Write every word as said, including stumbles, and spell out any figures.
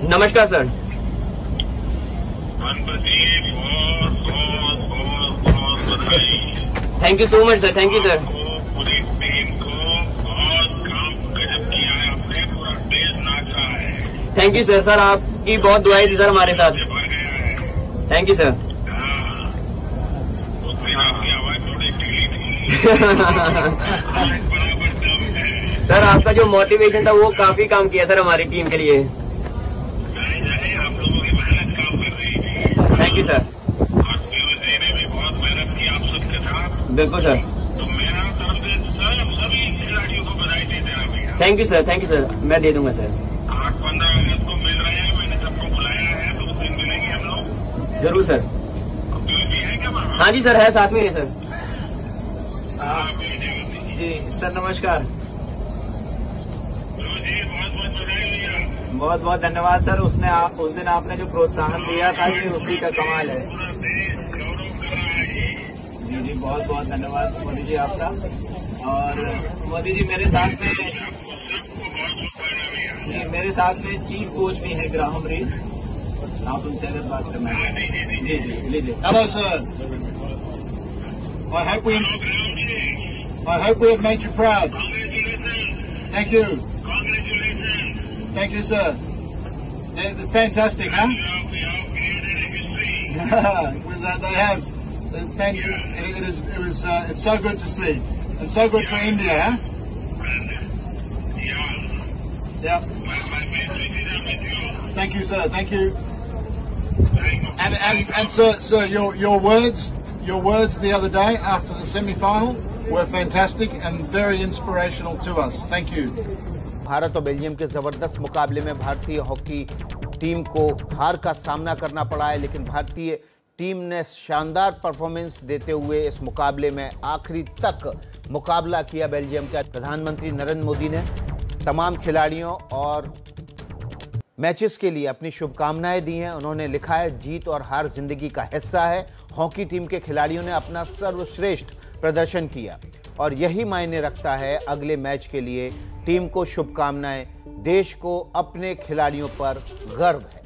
नमस्कार sir. Thank you so much sir, thank you sir. पूरी team को बहुत काम गजब किया है, आपने पूरा देश नाचा है। Thank you sir. सर आपकी बहुत दुआएं थी सर हमारे साथ। Thank you sir. आपकी आवाज थोड़ी ढीली थी। सर आपका जो मोटिवेशन था वो काफी काम किया सर हमारी टीम के लिए। आप लोगों की मेहनत काम कर रही थी। Thank you sir. और पीयूसी ने भी बहुत मेहनत की आप सबके साथ। बिल्कुल सर। तो मेरा तरफ से सब सभी खिलाड़ियों को बधाई दे देना भैया। Thank you sir, thank you sir, मैं दे दूंगा सर। आठ पंद्रह अगस्त को मिल रहे हैं, मैंने सबको बुलाया है, तो उस दिन मिलेंगे हम लोग। जरूर सर। पीयूसी है क्या वहाँ? हाँ जी सर, है साथ में है सर। जी सर नमस्कार। जी बहुत बहुत बधाई भैया। बहुत बहुत धन्यवाद सर। उसने आप उस दिन आपने जो प्रोत्साहन दिया था ये उसी का कमाल है। पूरा देश गौरव कर रहा है जी। जी जी बहुत बहुत धन्यवाद मोदी जी आपका। और मोदी जी मेरे साथ में जी मेरे साथ में चीफ कोच भी है ग्राहम रीड, आप उनसे अगर बात करना है। जी जी लीजिए। Hello, sir. I hope we, I hope we have made you proud. Thank you. Thank you, sir. They're, they're fantastic, huh? Well, they they have. They're fan- It, it is. It was. Uh, it's so good to see, and so good for India, huh? Yeah. Thank you, sir. Thank you. And and and sir, sir, your your words, your words the other day after the semi-final were fantastic and very inspirational to us. Thank you. Bharat और Belgium के ज़बरदस्त मुकाबले में भारतीय hockey team को हार का सामना करना पड़ा है, लेकिन भारतीय टीम ने शानदार परफॉर्मेंस देते हुए इस मुकाबले में आखिरी तक मुकाबला किया बेल्जियम का। प्रधानमंत्री नरेंद्र मोदी ने तमाम खिलाड़ियों और मैचेस के लिए अपनी शुभकामनाएं दी हैं। उन्होंने लिखा है, जीत और हार जिंदगी का हिस्सा है। हॉकी टीम के खिलाड़ियों ने अपना सर्वश्रेष्ठ प्रदर्शन किया और यही मायने रखता है अगले मैच के लिए। टीम को शुभकामनाएं। देश को अपने खिलाड़ियों पर गर्व है।